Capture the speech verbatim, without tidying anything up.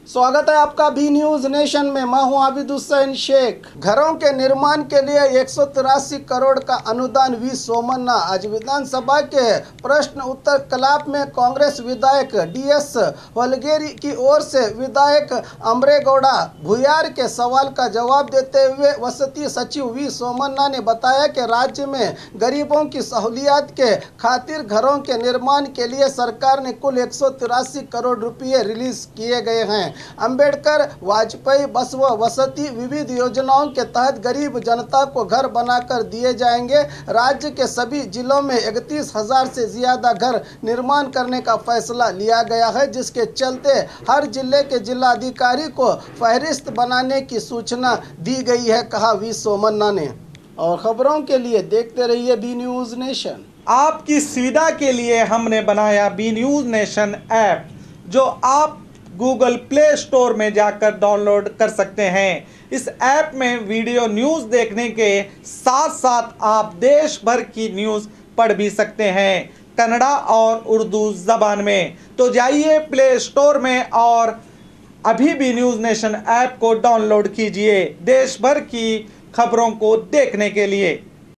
स्वागत है आपका बी न्यूज नेशन में। मैं हूं आबिद हुसैन शेख। घरों के निर्माण के लिए एक सौ तिरासी करोड़ का अनुदान वी सोमन्ना। आज विधानसभा के प्रश्न उत्तर कलाप में कांग्रेस विधायक डी एस वलगेरी की ओर से विधायक अमरेगौड़ा भुयार के सवाल का जवाब देते हुए वसती सचिव वी सोमन्ना ने बताया कि राज्य में गरीबों की सहूलियात के खातिर घरों के निर्माण के लिए सरकार ने कुल एक सौ तिरासी करोड़ रुपये रिलीज किए गए हैं। अंबेडकर वाजपेयी बस व वसती विविध योजनाओं के तहत गरीब जनता को घर बनाकर दिए जाएंगे। राज्य के सभी जिलों में इकतीस हजार से ज्यादा घर निर्माण करने का फैसला लिया गया है, जिसके चलते हर जिले के जिलाधिकारी को फहरिस्त बनाने की सूचना दी गई है, कहा वी सोमन्ना ने। और खबरों के लिए देखते रहिए बी न्यूज नेशन। आपकी सुविधा के लिए हमने बनाया बी न्यूज नेशन ऐप, जो आप गूगल प्ले स्टोर में जाकर डाउनलोड कर सकते हैं। इस ऐप में वीडियो न्यूज़ देखने के साथ साथ आप देश भर की न्यूज़ पढ़ भी सकते हैं, कन्नड़ा और उर्दू ज़बान में। तो जाइए प्ले स्टोर में और अभी भी न्यूज़ नेशन ऐप को डाउनलोड कीजिए देश भर की खबरों को देखने के लिए।